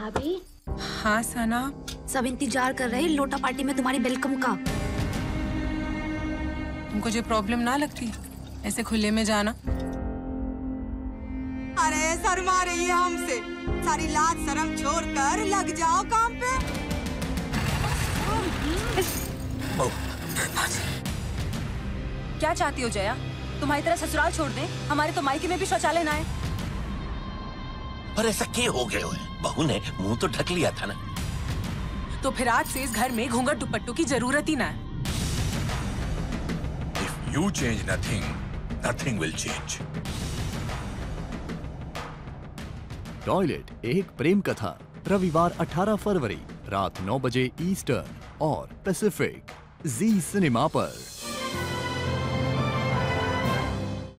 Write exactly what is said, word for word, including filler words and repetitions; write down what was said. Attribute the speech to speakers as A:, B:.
A: भाभी।
B: हाँ सना।
A: सब इंतजार कर रहे हैं लोटा पार्टी में तुम्हारी वेलकम का।
B: तुमको जो प्रॉब्लम ना लगती ऐसे खुले में जाना?
C: अरे शर्मा रही है हमसे, सारी लाज शर्म छोड़कर लग जाओ काम पे।
D: क्या चाहती हो जया? तुम्हारी तरह ससुराल छोड़ दें? हमारे तो मायके में भी शौचालय ना है।
E: पर ऐसा क्या हो गया है? बहू ने मुंह तो ढक लिया था ना।
B: तो फिर आज से इस घर में घूंघट दुपट्टों की जरूरत ही ना है।
F: If you change nothing, nothing will change.
G: Toilet Ek Prem कथा, रविवार अठारह फरवरी रात नौ बजे ईस्टर्न और पैसिफिक, जी सिनेमा पर।